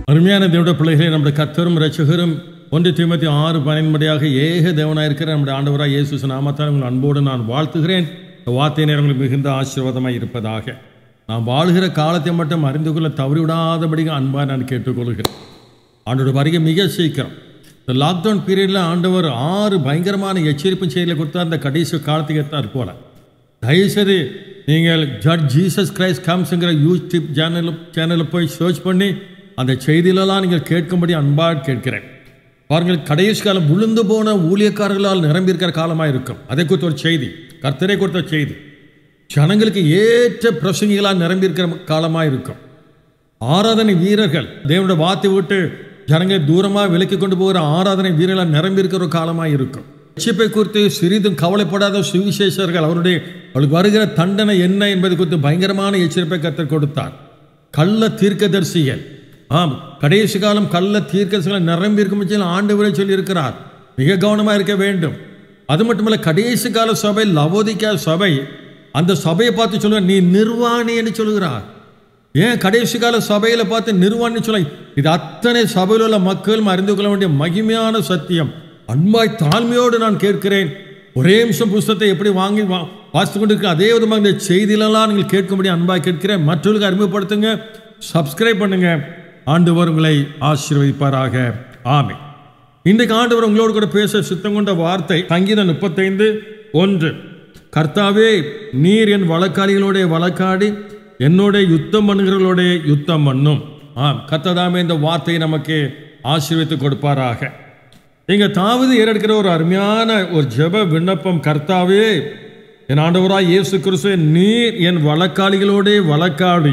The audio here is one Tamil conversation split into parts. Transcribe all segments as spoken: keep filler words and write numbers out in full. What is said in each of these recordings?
அருமையான தேவனுடைய பிள்ளைகளே, நம்முடைய கர்த்தரும் இரட்சகரும் ஒன்று தீமோத்தேயு ஆறு பதினொன்படியாக ஏக தேவனாக இருக்கிற நம்முடைய ஆண்டவராக இயேசு நாமத்தால் உங்கள் அன்போடு நான் வாழ்த்துகிறேன். இந்த வார்த்தை நேரங்களுக்கு மிகுந்த ஆசீர்வாதமாக இருப்பதாக. நாம் வாழ்கிற காலத்தை மட்டும் அறிந்து கொள்ள தவறிவிடாதபடிக்கு அன்பாக நான் கேட்டுக்கொள்கிறேன். ஆண்டோட வருகை மிக சீக்கிரம். இந்த லாக்டவுன் பீரியடில் ஆண்டவர் ஆறு பயங்கரமான எச்சரிப்பு செய்திகளை கொடுத்தா அந்த கடைசி காலத்துக்கு ஏற்றார் போல. தயவுசெய்து நீங்கள் ஜட் ஜீசஸ் கிரைஸ்ட் கம்ஸ்ங்கிற யூடியூப் சேனல் சேனலில் போய் சர்ச் பண்ணி அந்த செய்தியிலெல்லாம் நீங்கள் கேட்கும்படி அன்பாக கேட்கிறேன். பாருங்கள், கடைசி காலம் விழுந்து போன ஊழியக்காரர்களால் நிரம்பியிருக்கிற காலமாக இருக்கும். அதை குறித்த ஒரு செய்தி, கர்த்தரை கொடுத்த செய்தி, ஜனங்களுக்கு ஏற்ற பிரசங்கிகளால் நிரம்பியிருக்கிற காலமாக இருக்கும். ஆராதனை வீரர்கள் தேவனுடைய வார்த்தை விட்டு ஜனங்களை தூரமாக விலக்கி கொண்டு போகிற ஆராதனை வீரர்களால் நிரம்பியிருக்கிற ஒரு காலமாக இருக்கும். ரட்சிப்பை குறித்து சிறிதும் கவலைப்படாத சுவிசேஷர்கள் அவருடைய அவளுக்கு வருகிற தண்டனை என்ன என்பது குறித்து பயங்கரமான எச்சரிப்பை கர்த்தர் கொடுத்தார். கள்ள தீர்க்கதரிசிகள், ஆம், கடைசி காலம் கள்ள தீர்க்கதரிசிகளை நிரம்பி இருக்கும் ஆண்டவரே சொல்லியிருக்கிறார். மிக கவனமாக இருக்க வேண்டும். அது மட்டுமல்ல, கடைசி கால சபை லவோதிக்கா சபை, அந்த சபையை பார்த்து சொல்லுவார், நீ நிர்வாணி என்று சொல்லுகிறார். ஏன் கடைசி கால சபையில பார்த்து நிர்வாணி சொல்ல? இது அத்தனை சபையில் உள்ள மக்களும் அறிந்து கொள்ள வேண்டிய மகிமையான சத்தியம். அன்பாய் தாழ்மையோடு நான் கேட்கிறேன். ஒரே நிமிஷம் புஸ்தகத்தை எப்படி வாங்கி வா வாசித்து கொண்டு இருக்க அதே விதமாக இந்த செய்தியிலெல்லாம் நீங்கள் கேட்கும்படி அன்பாய் கேட்கிறேன். மற்றவர்களுக்கு அறிமுகப்படுத்துங்க, சப்ஸ்கிரைப் பண்ணுங்க. ஆண்டவர் உங்களை ஆசீர்வதிப்பாராக. ஆமென். இன்றைக்கு ஆண்டவர் உங்களோடு கூட பேச சித்தம் கொண்ட வார்த்தை சங்கீதம் முப்பத்தைந்து ஒன்று. கர்த்தாவே, நீர் என் வழக்காளிகளோட வழக்காடி என்னோட யுத்தம் பண்ணுகிறவர்களோட யுத்தம் பண்ணும். ஆம், கர்த்ததாமே இந்த வார்த்தையை நமக்கு ஆசீர்வதித்து கொடுப்பாராக. இங்க தாவீது ஏறெடுக்கிற ஒரு அருமையான ஒரு ஜெப விண்ணப்பம். கர்த்தாவே, என் ஆண்டவராய் இயேசு கிறிஸ்துவே, நீர் என் வழக்காளிகளோட வழக்காடி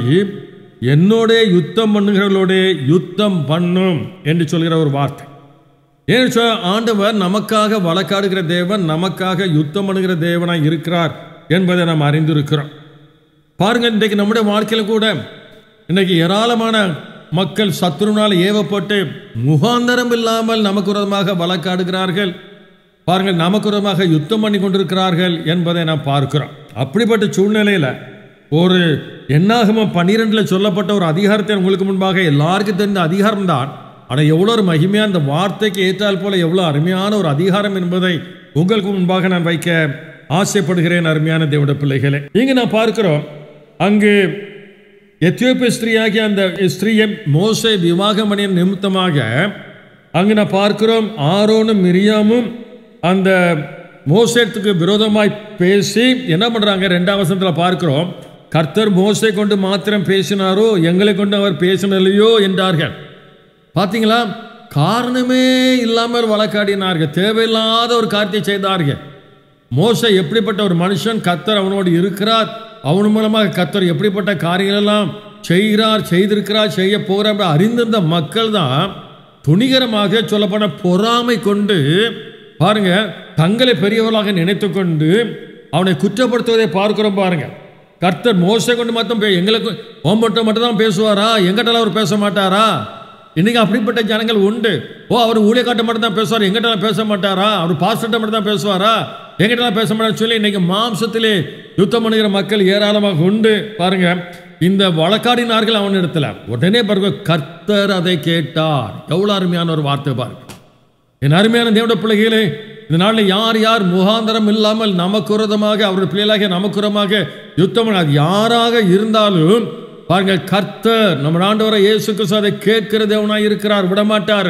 என்னோட யுத்தம் பண்ணுகிறவர்களோட யுத்தம் பண்ணும் என்று சொல்கிற ஒரு வார்த்தை. ஏன்னு சொல்ல, ஆண்டவர் நமக்காக வழக்காடுகிற தேவன், நமக்காக யுத்தம் பண்ணுகிற தேவனாய் இருக்கிறார் என்பதை நாம் அறிந்திருக்கிறோம். பாருங்க, இன்றைக்கு நம்முடைய வாழ்க்கையில் கூட இன்றைக்கு ஏராளமான மக்கள் சத்துருனால் ஏவப்பட்டு முகாந்தரம் இல்லாமல் நமக்கு விரோதமாக வழக்காடுகிறார்கள். பாருங்கள், நமக்கு விரோதமாக யுத்தம் பண்ணி கொண்டிருக்கிறார்கள் என்பதை நாம் பார்க்கிறோம். அப்படிப்பட்ட சூழ்நிலையில் ஒரு என்னாகமம் பன்னிரெண்டுல சொல்லப்பட்ட ஒரு அதிகாரத்தை உங்களுக்கு முன்பாக எல்லாருக்கும் தெரிந்த அதிகாரம் தான். ஆனால் எவ்வளோ ஒரு மகிமையான இந்த வார்த்தைக்கு ஏற்றால் போல எவ்வளோ அருமையான ஒரு அதிகாரம் என்பதை உங்களுக்கு முன்பாக நான் வைக்க ஆசைப்படுகிறேன். அருமையான தேவனுடைய பிள்ளைகளே, இங்கே நான் பார்க்கிறோம், அங்கு எத்தியோப்பிய ஸ்திரீயாகிய அந்த ஸ்திரீயை மோசே விவாகம் பண்ணிய நிமித்தமாக அங்கு நான் பார்க்கிறோம், ஆரோனும் மிரியாமும் அந்த மோசேத்துக்கு விரோதமாய் பேசி என்ன பண்றாங்க? ரெண்டாம் வசனத்தில் பார்க்கிறோம், கர்த்தர் மோசே கொண்டு மாத்திரம் பேசினாரோ, எங்களை கொண்டு அவர் பேசினலையோ என்றார்கள். பார்த்தீங்களா? காரணமே இல்லாமல் வழக்காடினார்கள், தேவையில்லாத ஒரு காரியத்தை செய்தார்கள். மோசே எப்படிப்பட்ட ஒரு மனுஷன், கர்த்தர் அவனோடு இருக்கிறார், அவன் மூலமாக கர்த்தர் எப்படிப்பட்ட காரியங்கள் எல்லாம் செய்கிறார், செய்திருக்கிறார், செய்ய போகிறார் அறிந்திருந்த மக்கள் தான் துணிகரமாக சொல்லப்போன பொறாமை கொண்டு பாருங்க தங்களை பெரியவர்களாக நினைத்து கொண்டு அவனை குற்றப்படுத்துவதை பார்க்கிறோம். பாருங்க, கர்த்தர் மோசே கொண்டு மட்டும் எங்களுக்கு ஓம்பட்ட மட்டும் தான் பேசுவாரா, எங்கிட்டலாம் அவர் பேச மாட்டாரா? இன்னைக்கு அப்படிப்பட்ட ஜனங்கள் உண்டு. ஓ, அவர் ஊழியக்காட்ட மட்டும் தான் பேசுவார், எங்கிட்டலாம் பேச மாட்டாரா? அவர் பாஸ்டர்ட்ட மட்டும் தான் பேசுவாரா, எங்கிட்டலாம் பேச மாட்டான்னு சொல்லி இன்னைக்கு மாம்சத்திலே யுத்தம் பண்ணுகிற மக்கள் ஏராளமாக உண்டு. பாருங்க, இந்த வழக்காடினார்கள் அவன் இடத்துல. உடனே பாருங்க, கர்த்தர் அதை கேட்டார். எவ்வளவு அருமையான ஒரு வார்த்தை பாருங்க. என் அருமையான தேவனுடைய பிள்ளைகளே, இந்த நாளில் யார் யார் முகாந்தரம் இல்லாமல் நமக்கு விரோதமாக அவருடைய பிள்ளைகளாக நமக்கு விரோதமாக யுத்தம் பண்ண யாராக இருந்தாலும் பாருங்க, கர்த்தர் நம்ம ஆண்டவரை இயேசு கிறிஸ்து அதை கேட்கிற தேவனாய் இருக்கிறார், விடமாட்டாரு.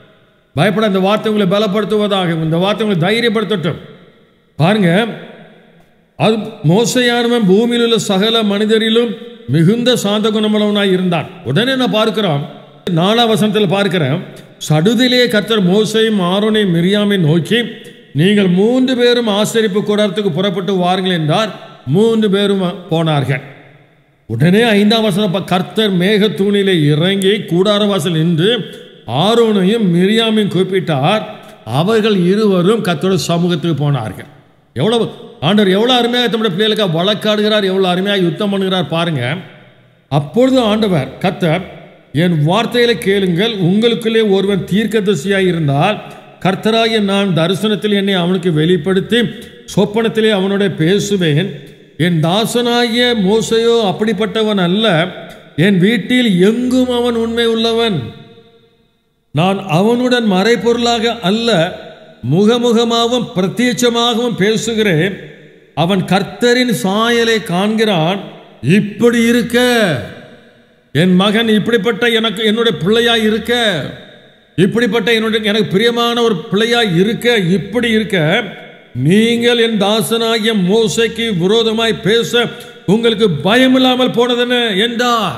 பயப்பட இந்த வார்த்தை உங்களை பலப்படுத்துவதாக, இந்த வார்த்தை உங்களை தைரியப்படுத்தட்டும். பாருங்க, அது மோசையானவன் பூமியில் உள்ள சகல மனிதரிலும் மிகுந்த சாந்த குணமுள்ளவனாய் இருந்தான். உடனே நான் பார்க்கிறோம், நாலாம் வசனத்தில் பார்க்கிறேன், சடுதிலே கர்த்தர் மோசையும் ஆரோனையும் மிரியாமை நோக்கி, நீங்கள் மூன்று பேரும் ஆசரிப்பு கூடாரத்துக்கு புறப்பட்டு வாருங்கள் என்றார். மூன்று பேரும் போனார்கள். உடனே ஐந்தாம் வசனம், கர்த்தர் மேக தூணிலே இறங்கி கூடார வாசல் நின்று ஆரோனையும் மிரியாமையும் கூப்பிட்டார். அவர்கள் இருவரும் கர்த்தருடைய சமூகத்துக்கு போனார்கள். எவ்வளவு ஆண்டவர் எவ்வளவு அருமையாக தம்முடைய பிள்ளைகளுக்கு வழக்காடுகிறார், எவ்வளவு அருமையாக யுத்தம் பண்ணுகிறார் பாருங்க. அப்பொழுது ஆண்டவர் கர்த்தர், என் வார்த்தைகளை கேளுங்கள், உங்களுக்குள்ளே ஒருவன் தீர்க்கதரிசியாய் இருந்தால் கர்த்தராகிய நான் தரிசனத்தில் என்னை அவனுக்கு வெளிப்படுத்தி சொப்பனத்திலே அவனோட பேசுவேன். என் தாசனாகிய மோசையோ அப்படிப்பட்டவன் அல்ல, என் வீட்டில் எங்கும் அவன் உண்மை உள்ளவன். நான் அவனுடன் மறைபொருளாக அல்ல, முகமுகமாகவும் பிரத்யட்சமாகவும் பேசுகிறேன். அவன் கர்த்தரின் சாயலை காண்கிறான். இப்படி இருக்க என் மகன் இப்படிப்பட்ட எனக்கு என்னுடைய பிள்ளையாய் இருக்க, இப்படிப்பட்ட என்னுடைய எனக்கு பிரியமான ஒரு பிள்ளையாய் இருக்க, இப்படி இருக்க நீங்கள் என் தாசனாகிய மோசேக்கு விரோதமாய் பேச உங்களுக்கு பயம் இல்லாமல் போனதென்ன என்றார்.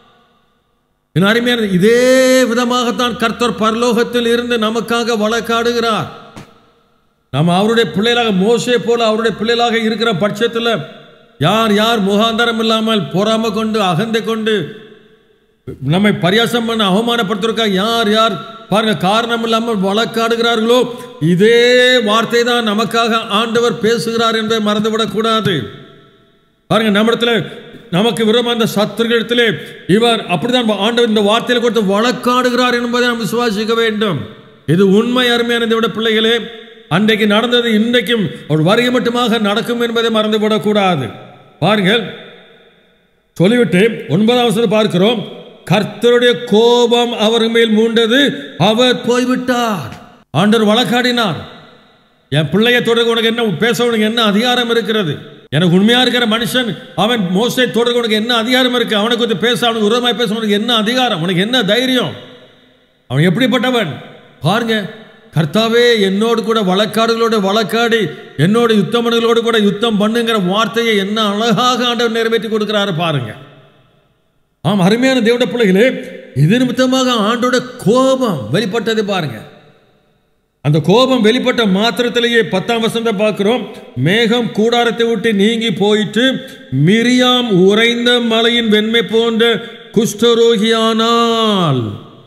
என் அருமையான, இதே விதமாகத்தான் கர்த்தர் பரலோகத்தில் இருந்து நமக்காக வழக்காடுகிறார். நாம் அவருடைய பிள்ளைகளாக, மோசே போல அவருடைய பிள்ளைகளாக இருக்கிற பட்சத்தில் யார் யார் முகாந்தரம் இல்லாமல் பொறாமை கொண்டு அகந்தை கொண்டு நம்மை பரியாசம் பண்ண அவமானப்படுத்துவதற்காக யார் யார் பாருங்க காரணம் இல்லாமல் வழக்காடுகிறார்களோ, இதே வார்த்தை தான் நமக்காக ஆண்டவர் பேசுகிறார் என்பதை மறந்துவிடக் கூடாது. பாருங்க, நம்மிடத்துல நமக்கு விரோதமான அந்த சத்துருகளிடத்திலே இவர் அப்படிதான் ஆண்டவர் இந்த வார்த்தையில கொடுத்து வழக்காடுகிறார் என்பதை நாம் விசுவாசிக்க வேண்டும். இது உண்மை. அருமையான தேவனுடைய பிள்ளைகளே, அன்றைக்கு நடந்தது இன்றைக்கும் ஒரு வருகை மட்டுமாக நடக்கும் என்பதை மறந்துவிடக் கூடாது. பாருங்கள், சொல்லிவிட்டு ஒன்பதாம் வசனம் பார்க்கிறோம். கர்த்தருடைய கோபம் அவர் மேல் மூண்டது, அவர் போய்விட்டார். ஆண்டவர் வழக்காடினார். என் பிள்ளையை தொடர்பு உனக்கு என்ன பேச, உனக்கு என்ன அதிகாரம் இருக்கிறது? எனக்கு உண்மையா இருக்கிற மனுஷன் அவன் மோசே தொடர்பு உனக்கு என்ன அதிகாரம் இருக்கு? அவனுக்கு வந்து பேச, அவனுக்கு விரோதமாய் பேச உனக்கு என்ன அதிகாரம்? உனக்கு என்ன தைரியம்? அவன் எப்படிப்பட்டவன் பாருங்க. கர்த்தாவே என்னோடு கூட வழக்காடுகளோடு வழக்காடி என்னோட யுத்தமனுகளோடு கூட யுத்தம் பண்ணுங்கிற வார்த்தையை என்ன அழகாக ஆண்டவர் நிறைவேற்றி கொடுக்கிறாரு பாருங்க. ஆம், அருமையான தேவனுடைய பிள்ளைகளே, இது நிமித்தமாக ஆண்டோட கோபம் வெளிப்பட்டது பாருங்க. அந்த கோபம் வெளிப்பட்ட மாத்திரத்திலேயே பத்தாம் வசனத்தை பார்க்கிறோம். மேகம் கூடாரத்தை விட்டு நீங்கி போயிட்டு மிரியாம் உறைந்த மலையின் வெண்மை போன்ற குஷ்டரோகியானால்.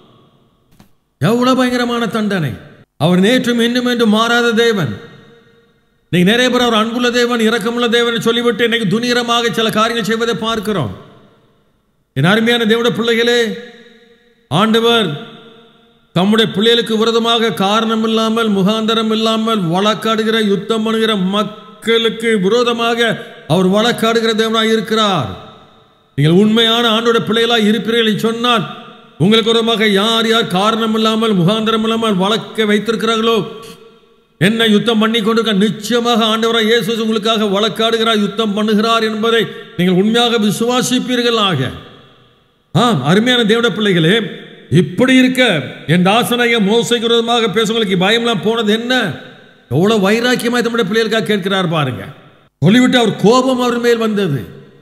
எவ்வளவு பயங்கரமான தண்டனை! அவர் நேற்றும் இன்னும் என்று மாறாத தேவன். நீங்க நிறைய பேர் அவர் அன்புள்ள தேவன், இரக்கமுள்ள தேவன் சொல்லிவிட்டு இன்னைக்கு துணிகரமாக சில காரியங்கள் செய்வதை பார்க்கிறோம். என் அருமையான தேவனுடைய பிள்ளைகளே, ஆண்டவர் தம்முடைய பிள்ளைகளுக்கு விரோதமாக காரணம் இல்லாமல் முகாந்தரம் இல்லாமல் வழக்காடுகிற யுத்தம் பண்ணுகிற மக்களுக்கு விரோதமாக அவர் வழக்காடுகிற தேவனாய் இருக்கிறார். நீங்கள் உண்மையான ஆண்டோட பிள்ளைகளாய் இருப்பீர்கள் சொன்னால் உங்களுக்கு விரோதமாக யார் யார் காரணம் இல்லாமல் முகாந்தரம் இல்லாமல் வழக்க வைத்திருக்கிறார்களோ, என்ன யுத்தம் பண்ணி கொண்டிருக்க, நிச்சயமாக ஆண்டவராய் இயேசு உங்களுக்காக வழக்காடுகிறார், யுத்தம் பண்ணுகிறார் என்பதை நீங்கள் உண்மையாக விசுவாசிப்பீர்களாக. ஆம், அருமையான தேவனுடைய பிள்ளைகளே, இப்படி இருக்க என் தாசனாகிய மோசேக்கு விரோதமாக பேசுவங்களுக்கு பயம்லாம் போனது என்ன? எவ்வளவு வைராக்கியமாய் நம்முடைய பிள்ளைகளுக்காக கேட்கிறார் பாருங்க. சொல்லிவிட்டு அவர் கோபம் அவர் மேல் வந்தது.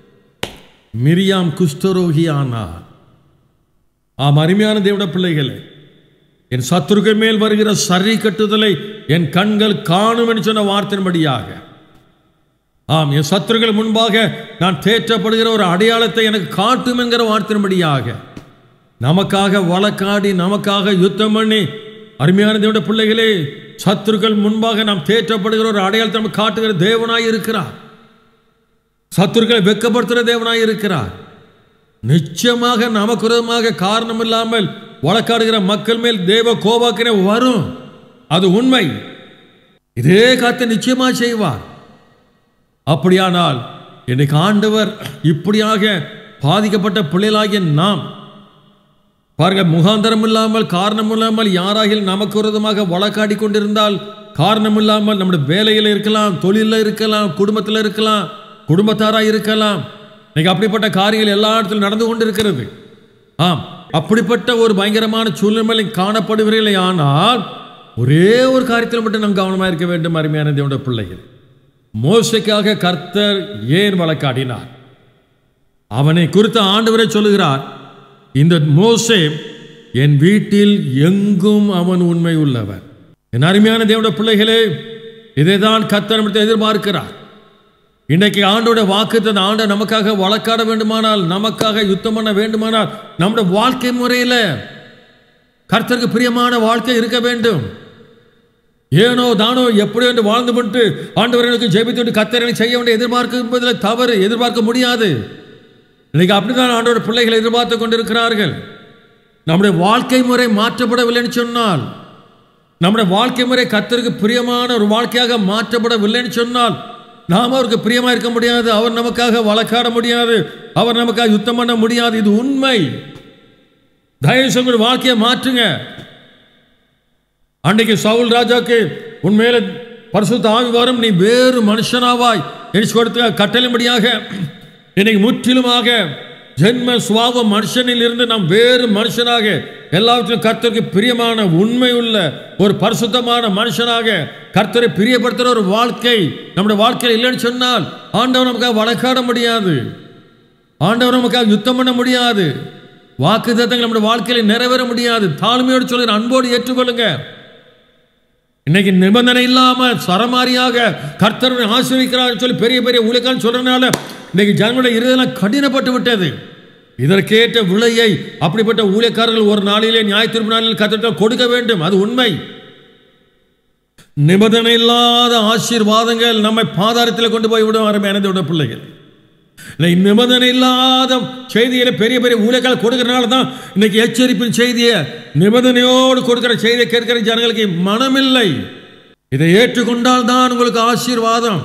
மிரியாம் குஷ்டரோகியானார். ஆம், அருமையான தேவனுடைய பிள்ளைகளே, என் சத்துருக்கள் மேல் வருகிற சரி கட்டுதலை என் கண்கள் காணும் என்று சொன்ன வார்த்தையின்படியாக, ஆம், என் சத்துருக்கள் முன்பாக நான் தேற்றப்படுகிற ஒரு அடையாளத்தை எனக்கு காட்டும் என்கிற வார்த்தையின்படியாக நமக்காக வழக்காடி நமக்காக யுத்தம் பண்ணி, அருமையான தேவனுடைய பிள்ளைகளே, சத்துருக்கள் முன்பாக நாம் தேற்றப்படுகிற ஒரு அடையாளத்தை நமக்கு காட்டுகிற தேவனாய் இருக்கிறார். சத்துருக்களை வெட்கப்படுத்துகிற தேவனாய் இருக்கிறார். நிச்சயமாக நமக்கு விரோதமாக காரணம் இல்லாமல் வழக்காடுகிற மக்கள் மேல் தேவ கோபாக்கினை வரும். அது உண்மை. இதே காத்து நிச்சயமா செய்வார். அப்படியானால் இன்னைக்கு ஆண்டவர் இப்படியாக பாதிக்கப்பட்ட பிள்ளைகளாகிய நாம் பாருங்க, முகாந்தரம் இல்லாமல் காரணம் இல்லாமல் யாராகில் நமக்கு விரோதமாக வழக்காடி கொண்டிருந்தால், காரணம் இல்லாமல் நம்முடைய வேலையில் இருக்கலாம், தொழிலில் இருக்கலாம், குடும்பத்தில் இருக்கலாம், குடும்பத்தாராக இருக்கலாம். இன்னைக்கு அப்படிப்பட்ட காரியங்கள் எல்லா இடத்திலும் நடந்து கொண்டிருக்கிறது. ஆம், அப்படிப்பட்ட ஒரு பயங்கரமான சூழ்நிலை காணப்படுவீர்களே, ஆனால் ஒரே ஒரு காரியத்தில் மட்டும் நாம் கவனமாக இருக்க வேண்டும். அருமையான தேவனுடைய பிள்ளைகள், மோசேக்காக கர்த்தர் ஏன் வழக்காடினார்? அவனை குறித்த ஆண்டவரே சொல்லுகிறார், இந்த மோசே என் வீட்டில் எங்கும் அவன் உண்மை உள்ளவர். என் அருமையான தேவனுடைய பிள்ளைகளே, இதைதான் கர்த்தர் எதிர்பார்க்கிறார். இன்றைக்கு ஆண்டோட வாக்குத்தத்தம், ஆண்ட நமக்காக வழக்காட வேண்டுமானால், நமக்காக யுத்தம் பண்ண வேண்டுமானால், நம்முடைய வாழ்க்கை முறையில் கர்த்தருக்கு பிரியமான வாழ்க்கை இருக்க வேண்டும். ஏனோ தானோ எப்படி என்று வாழ்ந்து விட்டு ஆண்டவர்களுக்கு ஜெபித்து கர்த்தரை செய்ய வேண்டிய எதிர்பார்க்க தவறு, எதிர்பார்க்க முடியாது. இன்னைக்கு அப்படிதான் ஆண்டோட பிள்ளைகளை எதிர்பார்த்து கொண்டிருக்கிறார்கள். நம்முடைய வாழ்க்கை முறை மாற்றப்படவில்லைன்னு சொன்னால், நம்முடைய வாழ்க்கை முறை கர்த்தருக்கு பிரியமான ஒரு வாழ்க்கையாக மாற்றப்படவில்லைன்னு சொன்னால், நாம் அவருக்கு பிரியமா இருக்க முடியாது. அவர் நமக்காக வழக்காட முடியாது. அவர் நமக்காக யுத்தம் பண்ண முடியாது. இது உண்மை. தயவு செய்து வாழ்க்கையை மாற்றுங்க. அன்றைக்கு சவுல் ராஜாக்கு உன்மேல பரிசுத்த ஆவி வரும், நீ வேறு மனுஷனாவாய் என்று கொடுத்த கட்டளைப்படியாக இன்னைக்கு முற்றிலுமாக ஜென்ம சுவாவ மனுஷனில் இருந்து நாம் வேறு மனுஷனாக எல்லாவற்றிலும் கர்த்தருக்கு பிரியமான உண்மை உள்ள ஒரு பரிசுத்தமான மனுஷனாக கர்த்தரை பிரியப்படுத்துகிற ஒரு வாழ்க்கை நம்முடைய வாழ்க்கையில் இல்லைன்னு சொன்னால் ஆண்டவர் நமக்காக வழக்காட முடியாது, ஆண்டவர் நமக்காக யுத்தம் பண்ண முடியாது, வாக்குத்தத்தங்கள் நம்முடைய வாழ்க்கையில நிறைவேற முடியாது. தாழ்மையோடு சொல்லுற அன்போடு ஏற்றுக்கொள்ளுங்க. இன்னைக்கு நிபந்தனை இல்லாம சரமாரியாக கர்த்தரை ஆசீர்வதிக்கிறார் சொல்லி பெரிய பெரிய ஊழியக்காரன் சொல்றதுனால இன்னைக்கு ஜனங்களுடைய இருதயம் கடினப்பட்டு விட்டது. இதற்கேற்ற விலையை அப்படிப்பட்ட ஊழியக்காரர்கள் ஒரு நாளிலே நியாயத்தீர்ப்பு நாளில் கர்த்தரிடம் கொடுக்க வேண்டும். அது உண்மை. நிபந்தனை இல்லாத ஆசீர்வாதங்கள் நம்மை பாதாரத்தில் கொண்டு போய் விடும். அருமையான பிள்ளைகள், நிபந்தனை இல்லாத செய்தியில பெரிய பெரிய ஊழியர்கள் கொடுக்கிறனால தான் இன்னைக்கு எச்சரிப்பின் செய்தியை நிபந்தனையோடு கொடுக்கிற செய்தியை கேட்கிற ஜனங்களுக்கு மனமில்லை. இதை ஏற்றுக்கொண்டால் தான் உங்களுக்கு ஆசீர்வாதம்.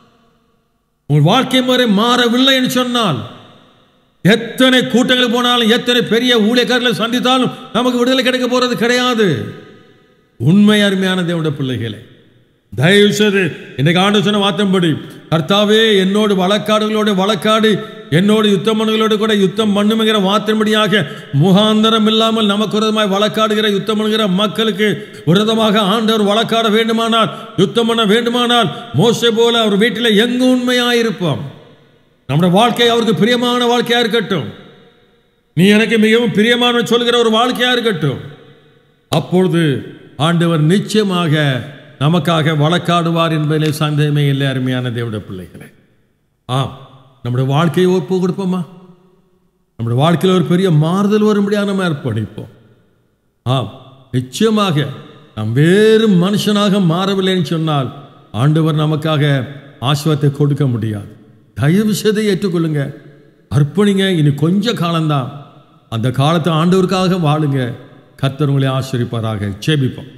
உங்கள் வாழ்க்கை முறை மாறவில்லை என்று சொன்னால் எத்தனை கூட்டங்கள் போனாலும் எத்தனை பெரிய ஊழியக்காரர்களை சந்தித்தாலும் நமக்கு விடுதலை கிடைக்க போறது கிடையாது. உண்மை அருமையான தேவனுடைய பிள்ளைகளே, தயவு செய்து இன்னைக்கு ஆண்டு சொன்ன வார்த்தைப்படி கர்த்தாவே என்னோடு வழக்காடுகளோடு வழக்காடு, என்னோடு யுத்தம் பண்ணுகளோடு கூட யுத்தம் பண்ணுங்கிற வார்த்தைப்படியாக முகாந்தரம் இல்லாமல் நமக்கு விரோதமாய் வழக்காடுகிற யுத்தம் பண்ணுகிற மக்களுக்கு விரோதமாக ஆண்டவர் வழக்காட வேண்டுமானால், யுத்தம் பண்ண வேண்டுமானால் மோசே போல அவர் வீட்டில் எங்கு உண்மையாயிருப்போம். நம்முடைய வாழ்க்கை அவருக்கு பிரியமான வாழ்க்கையா இருக்கட்டும், நீ எனக்கு மிகவும் பிரியமான சொல்கிற ஒரு வாழ்க்கையா இருக்கட்டும். அப்பொழுது ஆண்டவர் நிச்சயமாக நமக்காக வழக்காடுவார் என்பதிலே சந்தேகமே இல்லை. அருமையான தேவனுடைய பிள்ளைகளே, ஆம், நம்முடைய வாழ்க்கையை ஒப்பு கொடுப்போமா? நம்முடைய வாழ்க்கையில் ஒரு பெரிய மாறுதல் வரும்படியாக நம்ம அர்ப்பணிப்போம். ஆம், நிச்சயமாக நாம் வேறு மனுஷனாக மாறவில்லைன்னு சொன்னால் ஆண்டவர் நமக்காக ஆசீர்வாதத்தை கொடுக்க முடியாது. தயவு செய்து ஏற்றுக்கொள்ளுங்க, அர்ப்பணிங்க. இனி கொஞ்ச காலம்தான், அந்த காலத்தை ஆண்டவருக்காக வாழுங்க. கர்த்தர் உங்களை ஆசீர்வதிப்பாராக. ஜெபிப்போம்.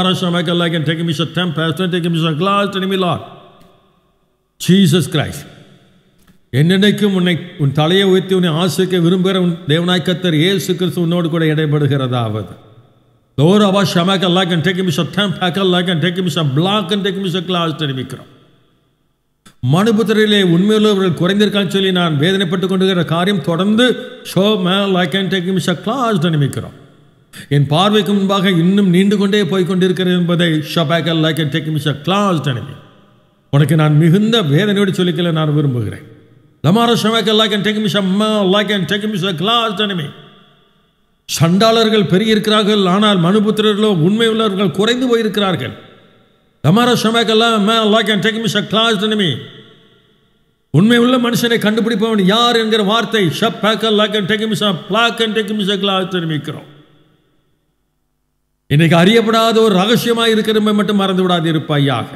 Jesus Christ, என்னென்னைக்கும் உன்னை உன் தலையை உயர்த்தி உன்னை ஆசிரிக்க விரும்புகிற உன் தேவனாய் கர்த்தர் இயேசு கிறிஸ்து உன்னோடு கூட இடைபடுகிறதாவது. Lord, our shamak Allah can take him a temp, Allah can take him a block and take him a class தெரிவிக்கிறோம். மனுபுத்திரிலே உண்மையுள்ளவர்கள் குறைந்திருக்கான்னு சொல்லி நான் வேதனைப்பட்டுக் கொண்டிருக்கிற காரியம் தொடர்ந்து ஷோ மேல் I can take him a class தெரிவிக்கிறோம். என் பார்வைக்கு முன்பாக இன்னும் நீண்டு கொண்டே போய்கொண்டிருக்கிறது என்பதை ஷபாக்கல் like and take him a class தெரிவி. உனக்கு நான் மிகுந்த வேதனையோடு சொல்லிக்கல நான் விரும்புகிறேன். லமார ஷபாக்கல் like and take him a மேல் like and take him a class தெரிவி. சண்டாளர்கள் பெரிய இருக்கிறார்கள், ஆனால் மனுபுத்திரர்களோ உண்மையுள்ளவர்கள் குறைந்து போயிருக்கிறார்கள். லமார ஷபாக்கல் மேல் like and take him a class தெரிவி. உண்மை உள்ள மனுஷனை கண்டுபிடிப்பவன் யார் என்கிற வார்த்தை ஷபாக்கல் like and take him a plaque and take him a class தெரிவிக்கிறோம். இன்னைக்கு அறியப்படாத ஒரு ரகசியமாக இருக்கிற மட்டும் மறந்து விடாது இருப்பாயாக.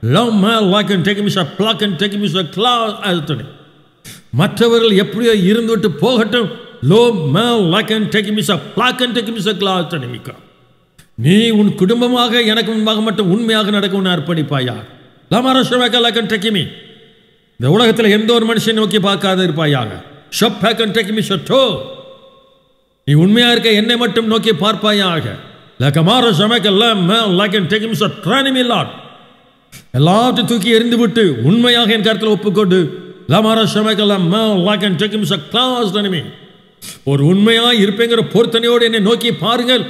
மற்றவர்கள் எப்படியோ இருந்துவிட்டு போகட்டும். நீ உன் குடும்பமாக எனக்கு முன்பாக மட்டும் உண்மையாக நடக்க உன்னை அர்ப்பணிப்பாயாக. இந்த உலகத்தில் எந்த ஒரு மனுஷனை நோக்கி பார்க்காத இருப்பாயாக. நீ உண்மையா இருக்க என்னை மட்டும் நோக்கி பார்ப்பாயாக. எல்லாத்தையும் தூக்கி எறிந்து விட்டு உண்மையாக என் கருத்தில் ஒப்புக்கொண்டு ஒரு உண்மையாக இருப்பேங்கிற பொறுத்தனையோடு என்னை நோக்கி பாருங்கள்.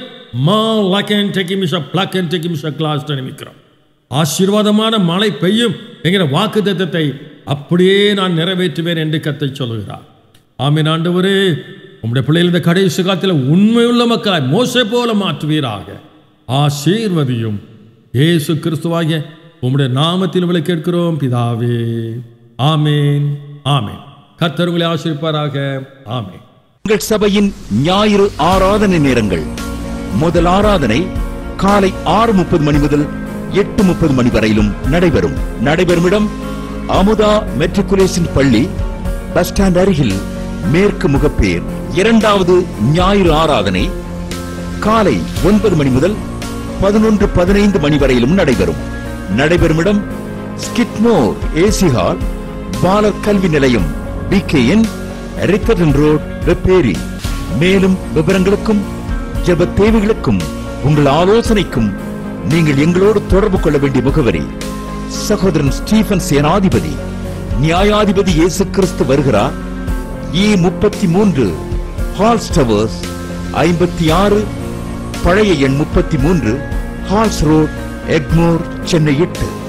ஆசீர்வாதமான மழை பெய்யும் என்கிற வாக்கு தத்தத்தை அப்படியே நான் நிறைவேற்றுவேன் என்று கர்த்தர் சொல்லுகிறார். ஆமென். ஆண்டவரே, உம்முடைய பிள்ளைகள் இந்த கடைசி காலத்தில் உண்மையுள்ள மக்களாய் மோசே போல மாற்றுவீராக. ஆசீர்வதியும் இயேசு கிறிஸ்துவாகிய உம்முடைய நாமத்தில் உங்களை கேட்கிறோம் பிதாவே. ஆமேன், ஆமேன். கர்த்தர் உங்களை ஆசீர்வதிப்பாராக. ஆமேன். உங்கள் சபையின் ஞாயிறு ஆராதனை நேரங்கள். முதல் ஆராதனை காலை ஆறு முப்பது மணி முதல் எட்டு முப்பது மணி வரையிலும் நடைபெறும். நடைபெறும் இடம் அமுதா மெட்ரிகுலேஷன் பள்ளி, பஸ் ஸ்டாண்ட் அருகில், மேற்கு முகப்பேர். இரண்டாவது ஞாயிறு ஆராதனை காலை ஒன்பது மணி முதல் பதினொன்று பதினைந்து மணி வரையிலும் நடைபெறும். நடைபெறும் இடம் ஸ்கிட்மோர் ஏசி ஹால், பாலர் கல்வி நிலையம், P K N Ritherdon road, Vepery. மேலும் விவரங்களுக்கும் ஜெப தேவைகளுக்கும் உங்கள் ஆலோசனைக்கும் நீங்கள் எங்களோடு தொடர்பு கொள்ள வேண்டிய முகவரி: சகோதரன் ஸ்டீபன் சேனாதிபதி, நியாயாதிபதி இயேசு கிறிஸ்து வருகிறார், இ முப்பத்தி மூன்று, ஹால்ஸ் டவர்ஸ், ஐம்பத்தி ஆறு, பழைய எண் முப்பத்தி மூன்று, ஹால்ஸ் ரோட், எக்மோர், சென்னை எட்டு.